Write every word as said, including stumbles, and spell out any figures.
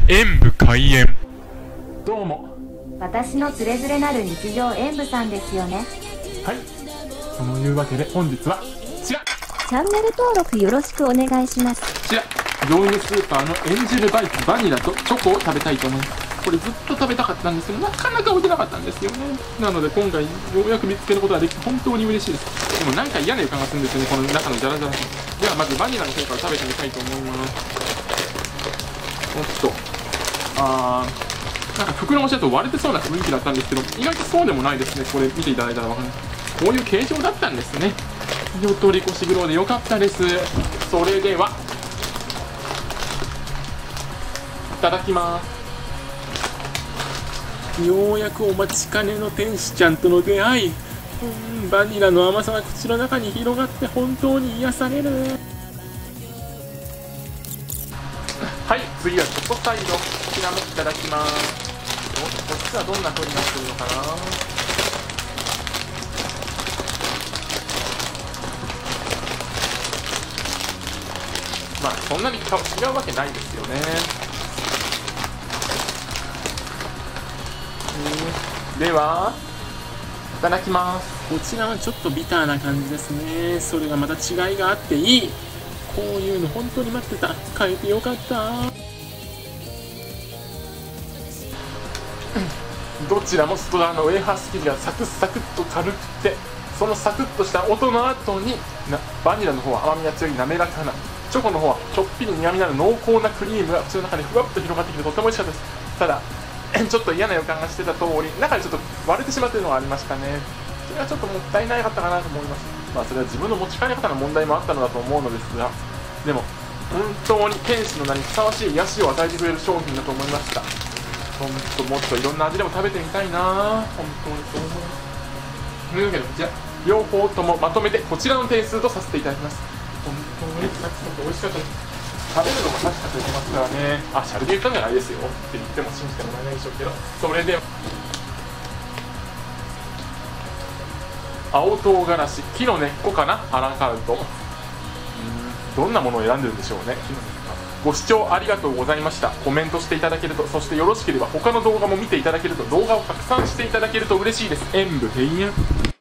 演武開演。どうも。 私のつれづれなる日常演武さんですよね。 はい、そのいうわけで本日はこちら、 チャンネル登録よろしくお願いします。 こちら業務スーパーのエンジェルバイクバニラとチョコを食べたいと思います。これずっと食べたかったんですけど、なかなか置いてなかったんですよね。なので今回ようやく見つけることができて本当に嬉しいです。でもなんか嫌な予感がするんですよね、この中のジャラジャラ感。ではまずバニラの方から食べてみたいと思います。おっと、あーなんか袋越しだと割れてそうな雰囲気だったんですけど、意外とそうでもないですね。これ見ていただいたら分かる。こういう形状だったんですね。火を取り越し黒でよかったです。それではいただきます。ようやくお待ちかねの天使ちゃんとの出会い。うん、バニラの甘さが口の中に広がって本当に癒される。はい、次はチョコサイド、こちらもいただきます。お、こっちはどんな風になってるのかな。まあそんなに顔違うわけないですよね。ではいただきます。こちらはちょっとビターな感じですね。それがまた違いがあっていい。こういうの本当に待ってた。買えてよかった。どちらも外側のウェーハース生地がサクサクっと軽くて、そのサクッとした音の後になバニラの方は甘みが強い滑らかな、チョコの方はちょっぴり苦みのある濃厚なクリームが口の中にふわっと広がってきてとても美味しかったです。ただちょっと嫌な予感がしてた通り、中でちょっと割れてしまっているのがありましたね。それはちょっともったいなかったかなと思います。まあそれは自分の持ち帰り方の問題もあったのだと思うのですが、でも本当に天使の名にふさわしい癒しを与えてくれる商品だと思いました。本当もっといろんな味でも食べてみたいな。本当にそう思います。というわけでこちら両方ともまとめてこちらの点数とさせていただきます。本当にサクサク美味しかったです。食べるのも確かと言いますからね。あ、シャルで言ったんじゃないですよって言っても信じてもらえないでしょうけど、それで青唐辛子、木の根っこかな、アラカルト。うーん、どんなものを選んでるんでしょうね。木の根っこ。ご視聴ありがとうございました。コメントしていただけると、そしてよろしければ他の動画も見ていただけると、動画を拡散していただけると嬉しいです。演武閉園。